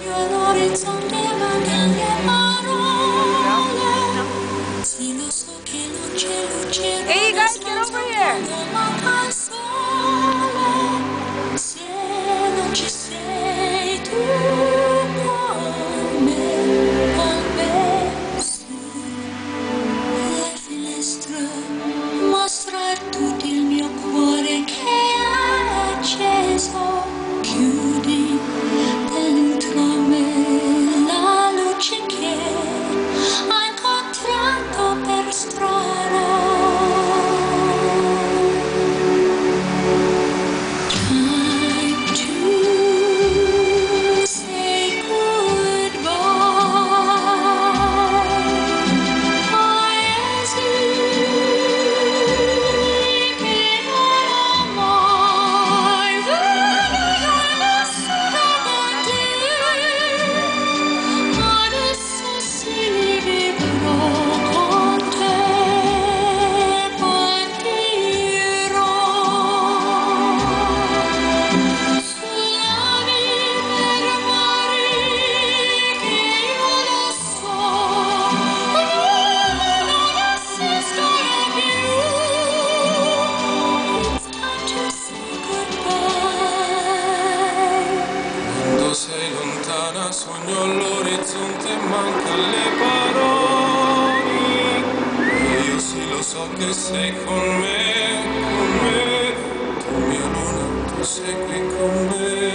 all'orizzonte mancano le parole. Sì, lo so che non c'è luce. Hey, you guys, get over here. Manca il sole. Se non ci sei tu con me, sì. Le finestre mostrar tutto il mio cuore che è acceso. Chiudi dentro me la luce che ho incontrato per strada. Time to say goodbye. Paesi che non ho mai veduto e vissuto con te. Adesso sì vivrò con te, partirò sulla per mari che io lo so, non esistono più. It's time to say goodbye. Quando sei lontana sogno all'orizzonte e mancano le parole. Io sì lo so che sei con me, tu mia luna, tu sei qui con me.